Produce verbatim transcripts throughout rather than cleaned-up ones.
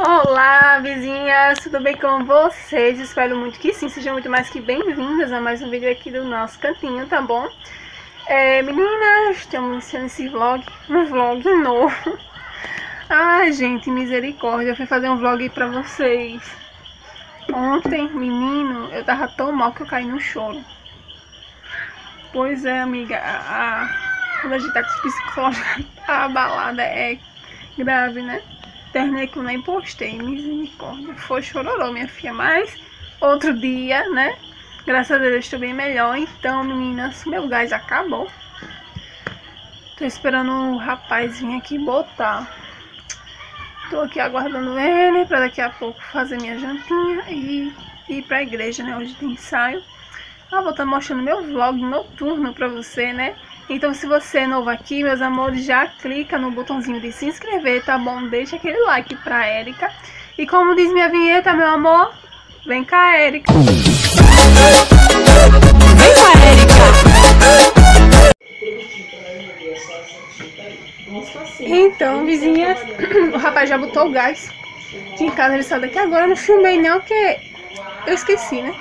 Olá, vizinhas, tudo bem com vocês? Espero muito que sim, sejam muito mais que bem-vindas a mais um vídeo aqui do nosso cantinho, tá bom? É, meninas, estamos iniciando esse vlog, um vlog novo. Ai, gente, misericórdia, eu fui fazer um vlog pra vocês. Ontem, menino, eu tava tão mal que eu caí no choro. Pois é, amiga, a, a, quando a gente tá com os psicológicos, a balada é grave, né? Terminei que eu nem postei, misericórdia. Foi chororô, minha filha, mas outro dia, né? Graças a Deus estou bem melhor. Então, meninas, meu gás acabou. Tô esperando o rapaz vir aqui botar. Tô aqui aguardando ele pra daqui a pouco fazer minha jantinha e ir pra igreja, né? Hoje tem ensaio. Ah, vou estar mostrando meu vlog noturno pra você, né? Então, se você é novo aqui, meus amores, já clica no botãozinho de se inscrever, tá bom? Deixa aquele like pra Érica. E como diz minha vinheta, meu amor, vem cá, Érica. Vem cá, Érica. Então, vizinhas, o rapaz já botou o gás. Aqui em casa ele saiu daqui agora, eu não filmei não, porque eu esqueci, né?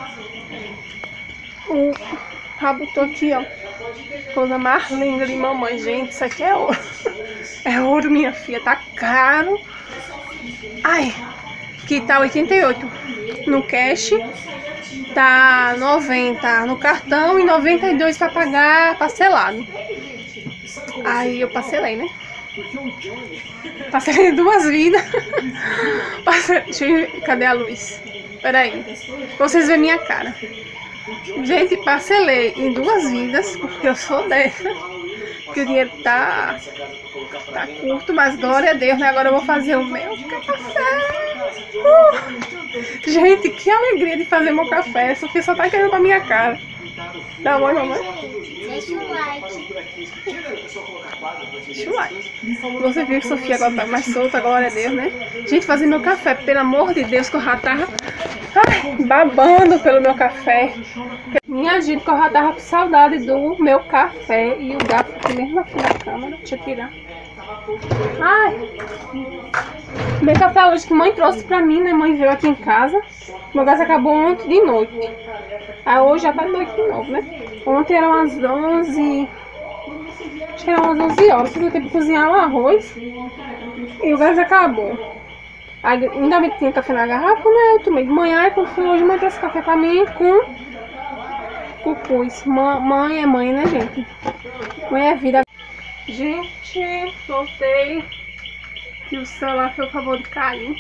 O rabo botou aqui, ó. Coisa mais linda de mamãe, gente. Isso aqui é ouro. É ouro, minha filha. Tá caro. Ai, que tá oitenta e oito no cash. Tá noventa no cartão e noventa e dois pra pagar parcelado. Aí eu parcelei, né? Parcelei duas vidas. Parcelei... Deixa eu ver. Cadê a luz? Peraí. Pra vocês verem minha cara. Gente, parcelei em duas vidas, porque eu sou dessa, que o dinheiro tá, tá curto, mas glória a Deus, né? Agora eu vou fazer o meu café. Uh! Gente, que alegria de fazer meu café. A Sofia só tá querendo pra minha cara. Dá um oi, mamãe. Deixa o like. Deixa o like. Você viu que a Sofia agora tá mais solta, glória a Deus, né? Gente, fazer meu café, pelo amor de Deus, que eu já tava ai, babando pelo meu café. Minha gente, que eu já tava com saudade do meu café. E o gato aqui mesmo aqui na câmera. Deixa eu tirar. Ai, meu café hoje que mãe trouxe pra mim, né? Mãe veio aqui em casa. Meu gás acabou ontem de noite. Aí hoje já tá de noite de novo, né? Ontem eram as onze. Acho que eram as onze horas. Eu tive que cozinhar o arroz. E o gás acabou. Aí, ainda bem que tinha café na garrafa, né? Eu tomei de manhã. E quando fui hoje, mãe trouxe café pra mim com cupuz. Mãe é mãe, né, gente? Mãe é vida. Gente, voltei. Que o celular fez o favor de cair.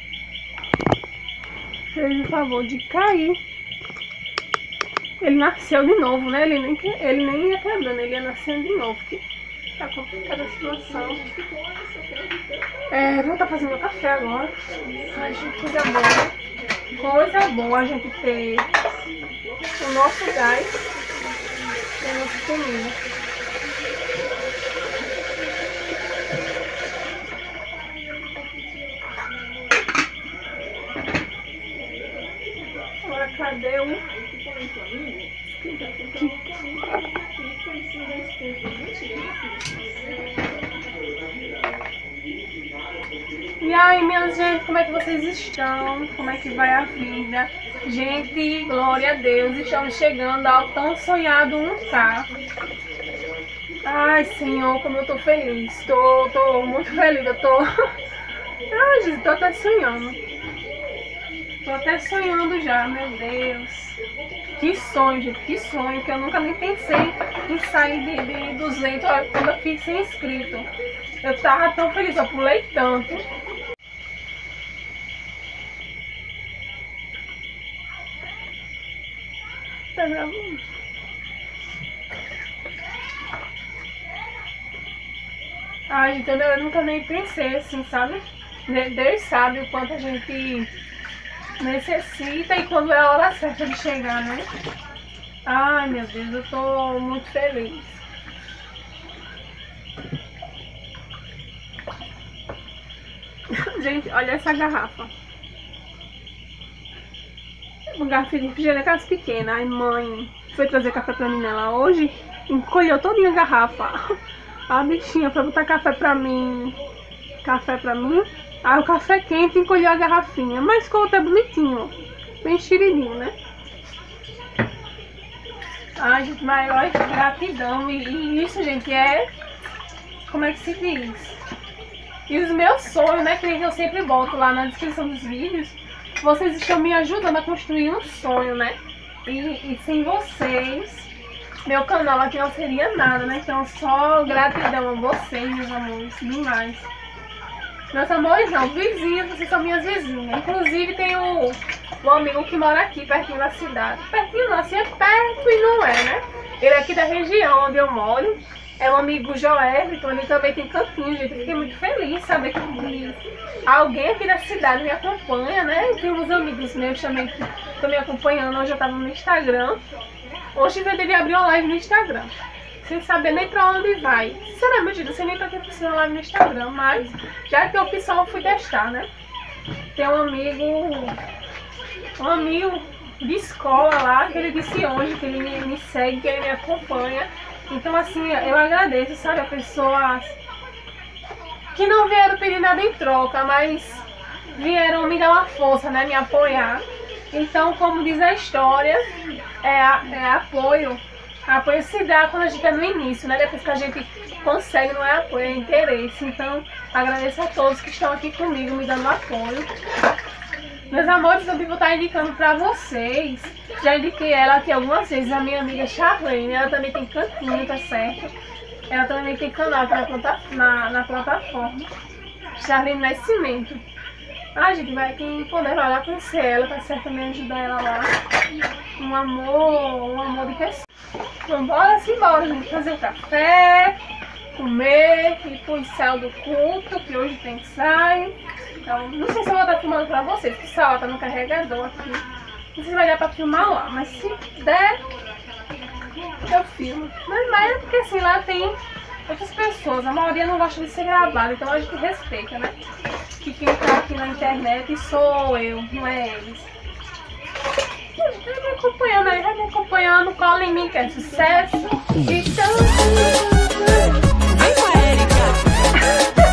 Fez o favor de cair. Ele nasceu de novo, né? Ele nem, ele nem ia quebrando, ele ia nascendo de novo. Porque tá complicada a situação. É, vou estar fazendo meu café agora. Ai, gente, coisa boa. Coisa boa a gente ter o nosso gás e a nossa comida. Agora, cadê o... E aí, minha gente, como é que vocês estão? Como é que vai a vida? Gente, glória a Deus, estamos chegando ao tão sonhado um K. Ai, Senhor, como eu tô feliz. Tô, tô muito feliz, eu tô... Ai, gente, tô até sonhando. Tô até sonhando já, meu Deus. Que sonho, gente, que sonho, que eu nunca nem pensei em sair de, de duzentos quando eu fiz sem inscrito. Eu tava tão feliz, eu pulei tanto. Tá gravando? Ai, gente, eu nunca nem pensei assim, sabe? Deus sabe o quanto a gente necessita e quando é a hora certa de chegar, né? Ai, meu Deus, eu tô muito feliz. Gente, olha essa garrafa. Uma garrafa de refrigerante daquelas pequenas. Ai, mãe foi trazer café pra mim nela hoje. Encolheu todinha a garrafa. A bichinha foi botar café pra mim. Café pra mim. Aí o café quente encolheu a garrafinha, mas ficou até bonitinho, ó. Bem cheirinho, né? Ai, gente, maior gratidão. E, e isso, gente, é... Como é que se diz? E os meus sonhos, né? Que eu sempre boto lá na descrição dos vídeos. Vocês estão me ajudando a construir um sonho, né? E, e sem vocês, meu canal aqui não seria nada, né? Então só gratidão a vocês, meus amores, demais. Meus amores não, vizinhos, vocês são minhas vizinhas. Inclusive tem o, o amigo que mora aqui, pertinho da cidade. Pertinho não, assim é perto e não é, né? Ele é aqui da região onde eu moro. É um amigo Joel, então ele também tem cantinho, gente. Eu fiquei muito feliz de saber que alguém aqui da cidade me acompanha, né? Tem uns amigos meus também que estão me acompanhando. Hoje eu tava no Instagram. Hoje eu tentei abrir uma live no Instagram, sem saber nem pra onde vai. Sinceramente, eu não sei nem pra que precisa uma live no Instagram, mas já que tem opção eu fui testar, né? Tem um amigo, um amigo de escola lá, que ele disse hoje que ele me, me segue, que ele me acompanha. Então assim, eu agradeço, sabe, a pessoas que não vieram pedir nada em troca, mas vieram me dar uma força, né, me apoiar. Então, como diz a história, é, é apoio. Apoio se dá quando a gente é no início, né? Depois que a gente consegue, não é apoio, é interesse. Então, agradeço a todos que estão aqui comigo, me dando apoio. Meus amores, eu vou estar indicando pra vocês. Já indiquei ela aqui algumas vezes, a minha amiga Charlene. Ela também tem cantinho, tá certo? Ela também tem canal aqui na, plata, na, na plataforma. Charlene Nascimento. Ah, gente, vai quem puder vai lá conhecer ela, tá certo? Também ajudar ela lá. Um amor, um amor de pessoa. Então bora simbora, gente. Fazer o café, comer, ir pro ensaio do culto, que hoje tem ensaio. Então, não sei se eu vou estar filmando pra vocês, porque o celular tá no carregador aqui. Não sei se vai dar pra filmar lá, mas se der, eu filmo. Mas, mas é porque assim, lá tem outras pessoas, a maioria não gosta de ser gravada, então a gente respeita, né? Que quem tá aqui na internet sou eu, não é eles. Vai me acompanhando aí, vai me acompanhando, cola em mim que é sucesso. Então... Vem com a Erika!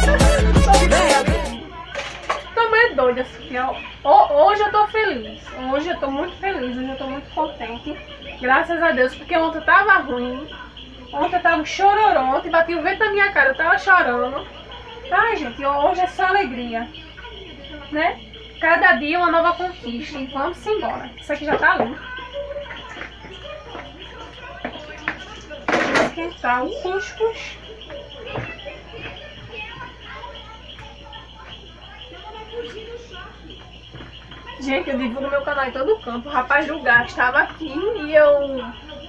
Tô meio doida, assim, ó. Hoje eu tô feliz, hoje eu tô muito feliz, hoje eu tô muito contente. Graças a Deus, porque ontem tava ruim. Ontem eu tava chororô, ontem bati o vento na minha cara, eu tava chorando. Ai, gente, hoje é só alegria, né? Cada dia uma nova conquista, e vamos embora. Isso aqui já tá limpo. Vou esquentar o cuscuz. Gente, eu divulgo meu canal em todo canto. O rapaz do gás estava aqui e eu...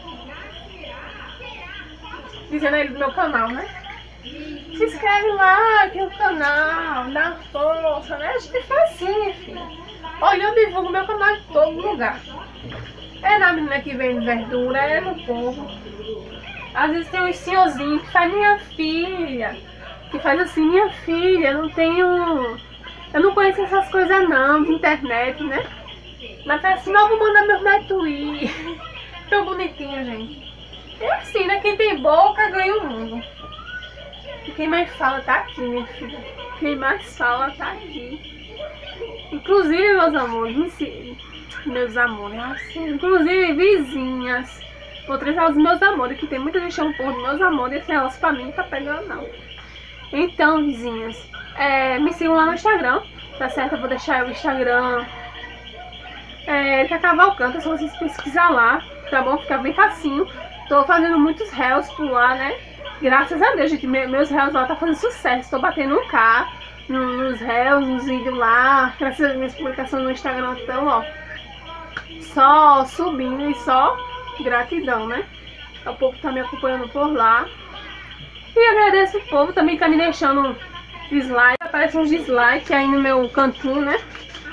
dizendo a ele do meu canal, né? Se inscreve lá, aqui no canal, dá força, né? A gente faz assim, minha filha. Olha, eu divulgo meu canal em todo lugar. É na menina que vende verdura, é no povo. Às vezes tem um senhorzinho que faz minha filha. Que faz assim, minha filha, eu não tenho... eu não conheço essas coisas não, de internet, né? Mas faz assim, não, vou mandar meus netos ir. Tão bonitinho, gente. É assim, né? Quem tem boca ganha o mundo. E quem mais fala tá aqui, minha filha. Quem mais fala tá aqui. Inclusive, meus amores, meus amores, assim, inclusive vizinhas. Vou trazer os meus amores, que tem muita gente chamando por meus amores, esse negócio pra mim não tá pegando não. Então, vizinhas, é, me sigam lá no Instagram, tá certo? Eu vou deixar o Instagram é, Erika Cavalcante, é só vocês pesquisar lá, tá bom? Fica bem facinho. Tô fazendo muitos réus por lá, né? Graças a Deus, gente, meus réus lá tá fazendo sucesso. Tô batendo um K nos réus, nos vídeos lá. Graças às minhas publicações no Instagram estão, ó, só subindo e só gratidão, né? O povo tá me acompanhando por lá. E agradeço o povo também que tá me deixando dislike. Aparece uns dislike aí no meu cantinho, né?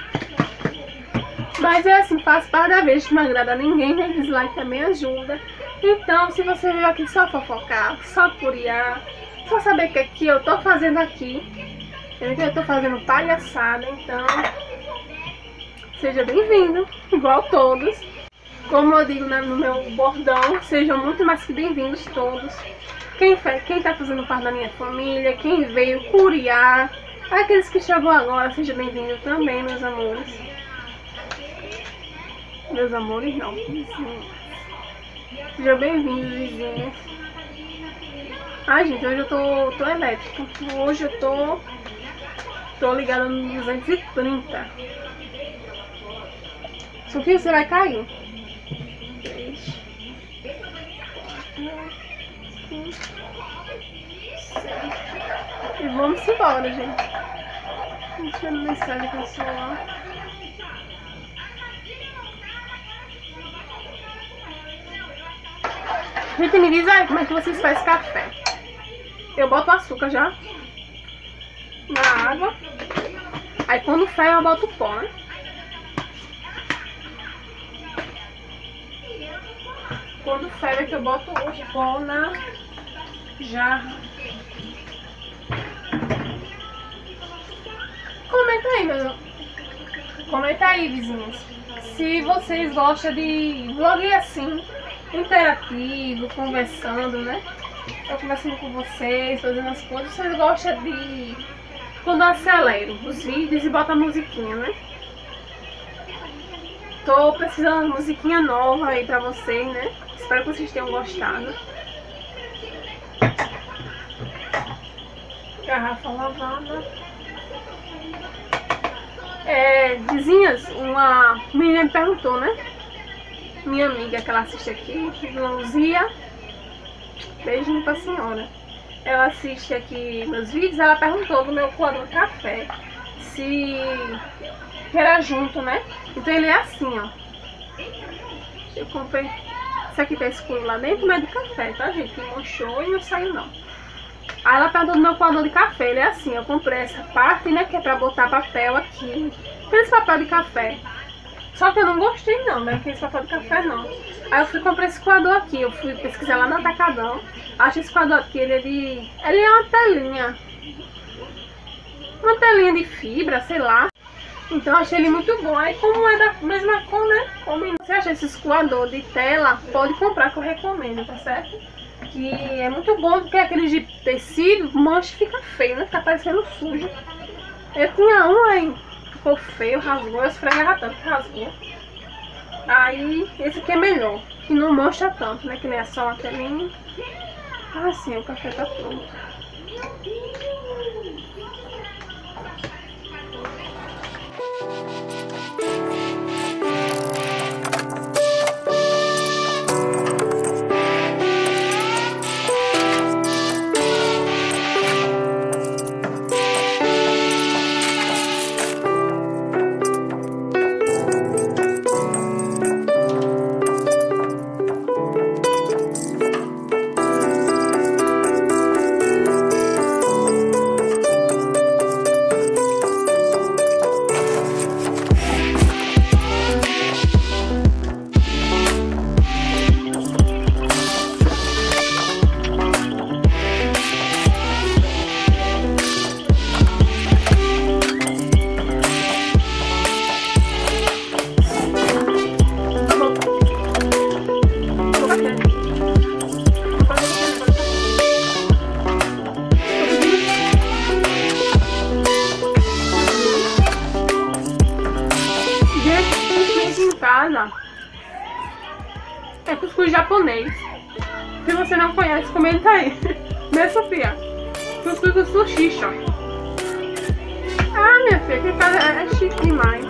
Mas é assim, faço parte da vez que não agrada a ninguém, né? Dislike também ajuda. Então, se você veio aqui só fofocar, só curiar, só saber o que aqui eu tô fazendo aqui, eu tô fazendo palhaçada, então seja bem-vindo, igual todos. Como eu digo no meu bordão, sejam muito mais que bem-vindos todos. Quem, quem tá fazendo parte da minha família, quem veio curiar, Aqueles que chegou agora, seja bem-vindo também, meus amores. Meus amores não, vizinhos. Seja bem-vindos, vizinhos. Ai, gente, hoje eu tô, tô elétrico. Hoje eu tô, tô ligada no duzentos e trinta. Sofia, você vai cair. três, quatro, cinco, seis. E vamos embora, gente. Deixa eu ver mensagem com o celular. Gente, me diz aí como é que vocês fazem café. Eu boto açúcar já na água. Aí quando ferve eu boto o pó, né? Quando ferve é que eu boto o pó na jarra. Comenta aí, meu. Comenta aí, vizinhos. Se vocês gostam de vlog assim, interativo, conversando, né? Eu conversando com vocês, fazendo as coisas. Vocês gostam de quando eu acelero os vídeos e boto a musiquinha, né? Tô precisando de uma musiquinha nova aí pra vocês, né? Espero que vocês tenham gostado. Garrafa lavada. É, vizinhas, uma menina me perguntou, né? Minha amiga que ela assiste aqui, Luzia, beijinho pra senhora. Ela assiste aqui meus vídeos, ela perguntou do meu coador de café se era junto, né? Então ele é assim, ó. Eu comprei. Isso aqui tá escuro lá dentro, mas é de café, tá, gente? Que manchou e não saiu não. Aí ela perguntou do meu coador de café, ele é assim, eu comprei essa parte, né, que é pra botar papel aqui. Aqueles papel de café. Só que eu não gostei não, né, aqueles papel de café não. Aí eu fui comprar esse coador aqui, eu fui pesquisar lá no Atacadão. Acho esse coador aqui, ele é de... Ele é uma telinha. Uma telinha de fibra, sei lá. Então eu achei ele muito bom. Aí como é da mesma cor, né, como você acha esses coador de tela, pode comprar que eu recomendo, tá certo? Que é muito bom, porque aquele de tecido, mancha e fica feio, né? Fica parecendo sujo. Eu tinha um aí, ficou feio, rasgou, eu esfregava tanto que rasgou. Aí, esse aqui é melhor, que não mancha tanto, né? Que nem é só uma telinha. Ah, sim, o café tá pronto. É cuscuz japonês. Se você não conhece, comenta aí. Né, Sofia? Cuscuz do sushi, ó. Ah, minha filha, que casa é chique demais.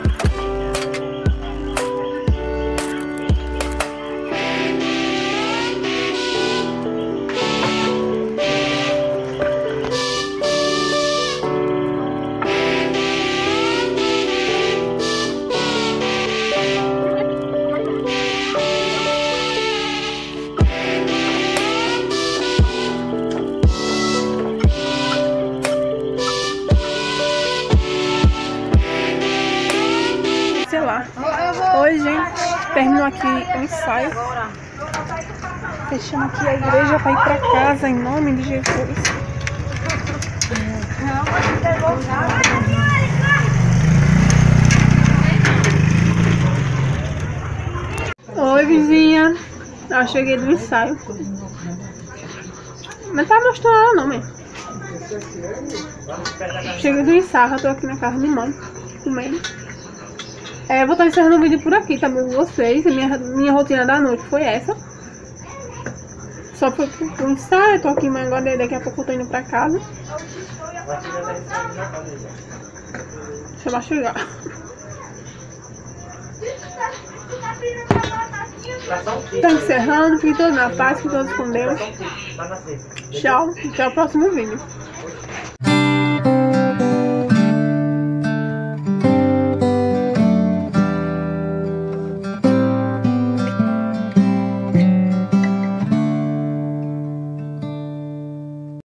Oi, gente, terminou aqui o ensaio. Fechando aqui a igreja para ir para casa, em nome de Jesus. Oi, vizinha. Eu cheguei do ensaio. Não tá mostrando ela não, mãe. Cheguei do ensaio, tô aqui na casa de mãe, comendo. É, vou estar encerrando o vídeo por aqui também com vocês. A minha, minha rotina da noite foi essa. Só foi pro ensaio, tô aqui, mas agora daqui a pouco eu tô indo pra casa. Deixa eu chegar. Tá encerrando, fiquem todos na paz, fiquem todos com Deus. Tchau, até o próximo vídeo.